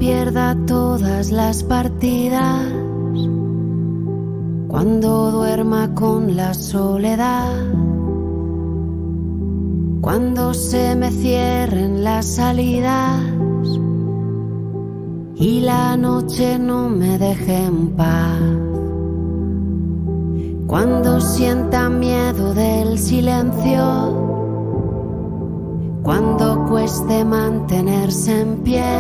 pierda todas las partidas, cuando duerma con la soledad, cuando se me cierren las salidas y la noche no me deje en paz, cuando sienta miedo del silencio, cuando cueste mantenerse en pie,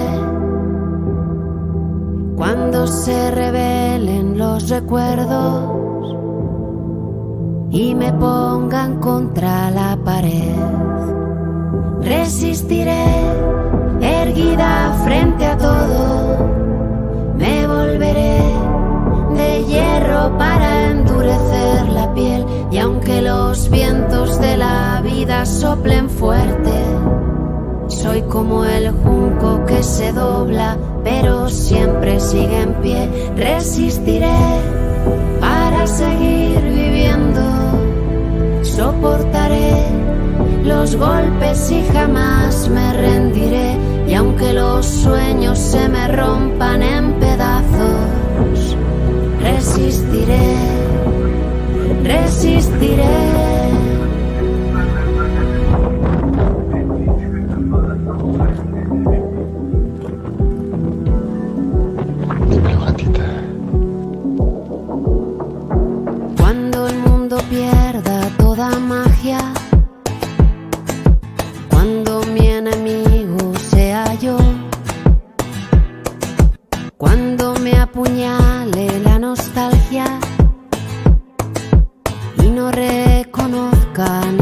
cuando se rebelen los recuerdos y me pongan contra la pared. Resistiré, erguida frente a todo, me volveré de hierro para endurecer la piel. Y aunque los vientos de la vida soplen fuerte, soy como el junco que se dobla, pero siempre sigue en pie. Resistiré para seguir viviendo, soportaré los golpes y jamás me rendiré. Y aunque los sueños se me rompan en pedazos, resistiré, resistiré. Cuando el mundo pierda toda magia, cuando mi enemigo sea yo, cuando me apuñale la nostalgia y no reconozca